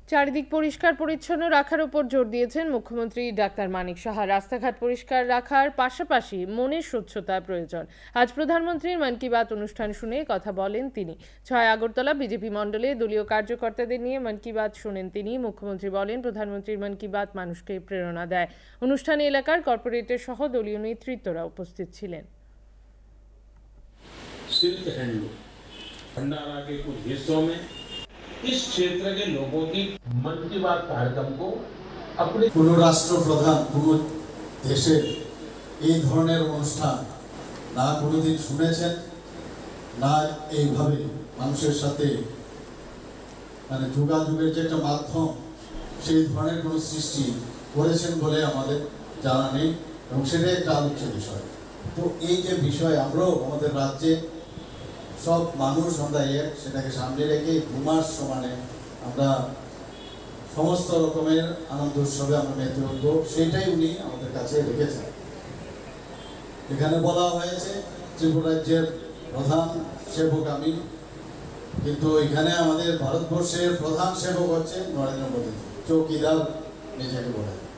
চারিদিক পরিষ্কার পরিচ্ছন্ন রাখার উপর জোর দিয়েছেন মুখ্যমন্ত্রী ডাক্তার মানিক সাহা। রাস্তাঘাট পরিষ্কার রাখার পাশাপাশি মনের স্বচ্ছতা প্রয়োজন। আজ প্রধানমন্ত্রীর মন কি বাত অনুষ্ঠান শুনে কথা বলেন তিনি। ৬ আগরতলা বিজেপি মণ্ডলে দলীয় কার্যকর্তাদের নিয়ে মন কি বাত শোনেন তিনি। মুখ্যমন্ত্রী বলেন, প্রধানমন্ত্রীর মন কি বাত মানুষকে প্রেরণা দেয়। অনুষ্ঠানে এলাকার কর্পোরেটর সহ দলীয় নেতৃত্বরা উপস্থিত ছিলেন। भंडारा के कुछ हिस्सों में इस क्षेत्र के लोगों की मन की बात कार्यक्रम को अपने কোনো রাষ্ট্রপ্রধান কোনো দেশের এই ধরনের অনুষ্ঠান না কোনোদিন শুনেছেন, না এইভাবে মানুষের সাথে মানে যোগাযোগের যে একটা মাধ্যম সেই ধরনের কোনো সৃষ্টি করেছেন বলে আমাদের জানা নেই, এবং সেটাই একটা আলোচ্য বিষয়। তো এই যে বিষয় আমরাও আমাদের রাজ্যে সব মানুষ আমরা সেটাকে সামনে রেখে 2 মাস সমানে আমরা সমস্ত রকমের আনন্দ উৎসবে আমরা মেতে উঠব, সেটাই উনি আমাদের কাছে রেখেছেন। এখানে বলা হয়েছে ত্রিপুরা রাজ্যের প্রধান সেবক আমি, কিন্তু এখানে আমাদের ভারতবর্ষের প্রধান সেবক হচ্ছে নরেন্দ্র মোদী, চৌকিদার নিজেকে বলে।